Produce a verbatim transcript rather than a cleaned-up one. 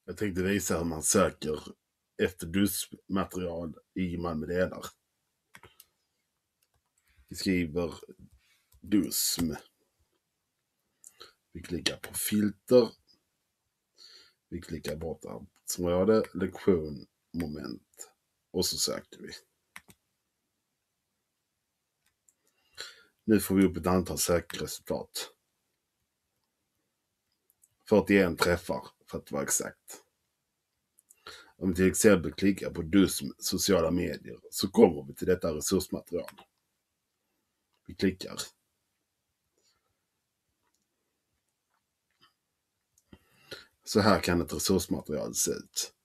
Jag tänkte visa hur man söker efter D U S-material i Malmö Delar. Vi skriver D U S M. Vi klickar på filter. Vi klickar bort arbetsområde, lektion, moment. Och så söker vi. Nu får vi upp ett antal sökresultat. fyrtioen träffar för att vara exakt. Om vi till exempel klickar på D U S M sociala medier så kommer vi till detta resursmaterial. Vi klickar. Så här kan ett resursmaterial se ut.